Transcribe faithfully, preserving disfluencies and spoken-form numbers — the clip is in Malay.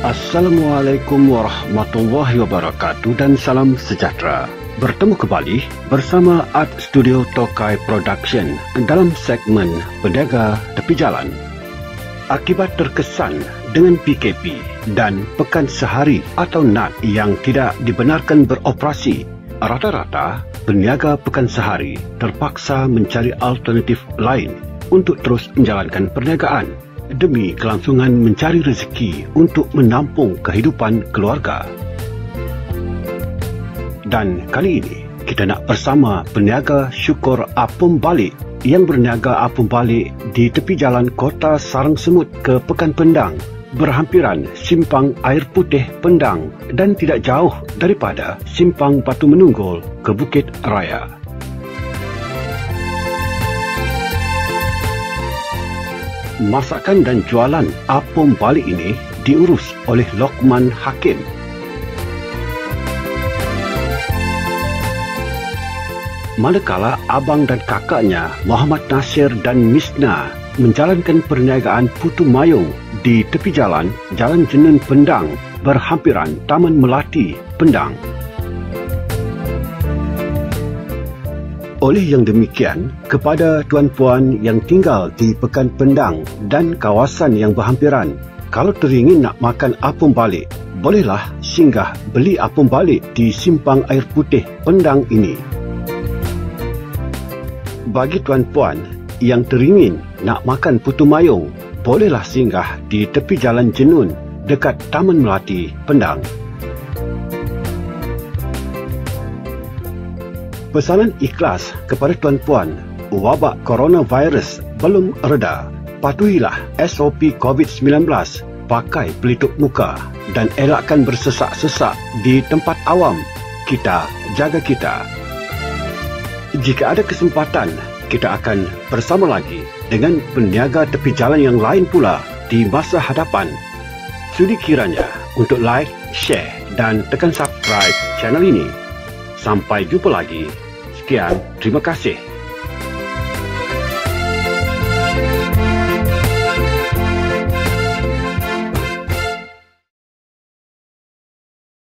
Assalamualaikum warahmatullahi wabarakatuh dan salam sejahtera. Bertemu kembali bersama Art Studio Tokai Production dalam segmen Peniaga Tepi Jalan. Akibat terkesan dengan P K P dan Pekan Sehari atau N A T yang tidak dibenarkan beroperasi, rata-rata peniaga Pekan Sehari terpaksa mencari alternatif lain untuk terus menjalankan perniagaan demi kelangsungan mencari rezeki untuk menampung kehidupan keluarga. Dan kali ini, kita nak bersama peniaga syukur apung balik yang berniaga apung balik di tepi jalan Kota Sarang Semut ke Pekan Pendang, berhampiran Simpang Air Putih Pendang dan tidak jauh daripada Simpang Batu Menunggul ke Bukit Raya. Masakan dan jualan apung balik ini diurus oleh Lokman Hakim. Manakala abang dan kakaknya Muhammad Nasir dan Misna menjalankan perniagaan putu mayung di tepi jalan Jalan Jenun Pendang berhampiran Taman Melati Pendang. Oleh yang demikian, kepada tuan-puan yang tinggal di Pekan Pendang dan kawasan yang berhampiran, kalau teringin nak makan apung balik, bolehlah singgah beli apung balik di Simpang Air Putih Pendang ini. Bagi tuan-puan yang teringin nak makan putu mayung, bolehlah singgah di tepi Jalan Jenun dekat Taman Melati Pendang. Pesanan ikhlas kepada tuan-puan, wabak coronavirus belum reda. Patuhilah S O P COVID sembilan belas, pakai pelitup muka dan elakkan bersesak-sesak di tempat awam. Kita jaga kita. Jika ada kesempatan, kita akan bersama lagi dengan peniaga tepi jalan yang lain pula di masa hadapan. Sudi kiranya untuk like, share dan tekan subscribe channel ini. Sampai jumpa lagi. Sekian, terima kasih.